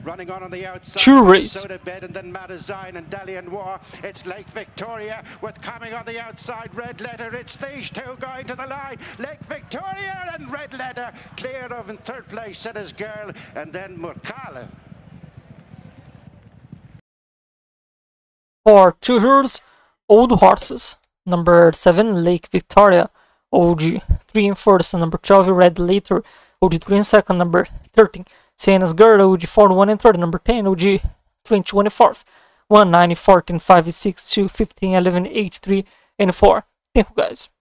Running on the outside. Two race. Soda Bed and then Madazine and Dalian War. It's Lake Victoria with coming on the outside. Red Letter. It's these two going to the line. Lake Victoria and Red Letter clear of in third place. Said his girl and then Murkala. For 2 Heroes, Old Horses. Number 7, Lake Victoria, OG 3 in first, and number 12, Red Letter, OG 3 in second, number 13, Siena's Girl, OG 4 1 in third, number 10, OG 21 in fourth, 1 9 14 5 6 2 15 11 8 3 and 4. Thank you guys.